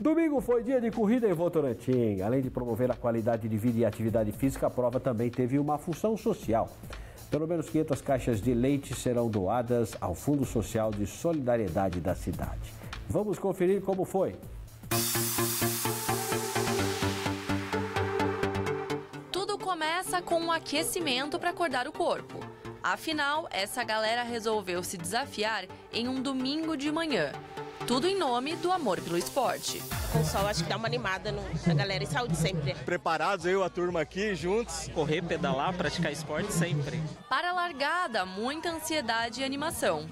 Domingo foi dia de corrida em Votorantim. Além de promover a qualidade de vida e atividade física, a prova também teve uma função social. Pelo menos 500 caixas de leite serão doadas ao Fundo Social de Solidariedade da cidade. Vamos conferir como foi. Tudo começa com um aquecimento para acordar o corpo. Afinal, essa galera resolveu se desafiar em um domingo de manhã. Tudo em nome do amor pelo esporte. O sol acho que dá uma animada na galera e saúde sempre. Preparados, eu e a turma aqui, juntos. Correr, pedalar, praticar esporte sempre. Para a largada, muita ansiedade e animação.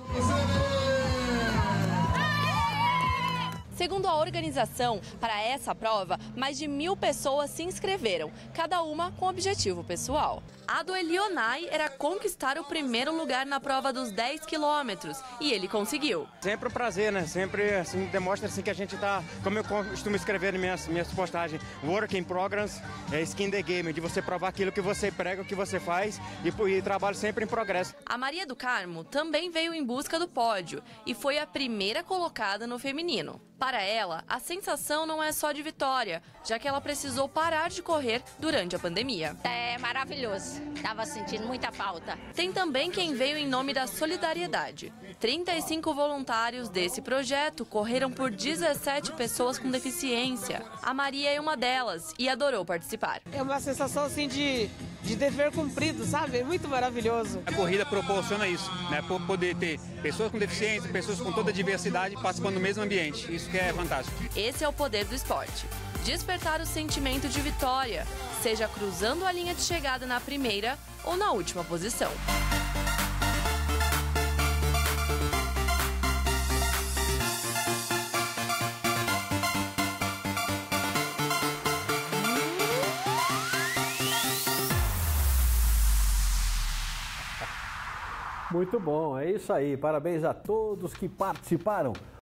Segundo a organização, para essa prova, mais de 1000 pessoas se inscreveram, cada uma com objetivo pessoal. A do Elionai era conquistar o primeiro lugar na prova dos 10 quilômetros, e ele conseguiu. Sempre um prazer, né? Sempre assim, demonstra assim, que a gente tá, como eu costumo escrever nas minhas postagens, work in progress, skin the game, de você provar aquilo que você prega, o que você faz e trabalho sempre em progresso. A Maria do Carmo também veio em busca do pódio e foi a primeira colocada no feminino. Para ela, a sensação não é só de vitória, já que ela precisou parar de correr durante a pandemia. É maravilhoso, estava sentindo muita falta. Tem também quem veio em nome da solidariedade. 35 voluntários desse projeto correram por 17 pessoas com deficiência. A Maria é uma delas e adorou participar. É uma sensação assim de dever cumprido, sabe? É muito maravilhoso. A corrida proporciona isso, né? Por poder ter pessoas com deficiência, pessoas com toda a diversidade participando do mesmo ambiente. Isso que é fantástico. Esse é o poder do esporte. Despertar o sentimento de vitória, seja cruzando a linha de chegada na primeira ou na última posição. Muito bom, é isso aí. Parabéns a todos que participaram.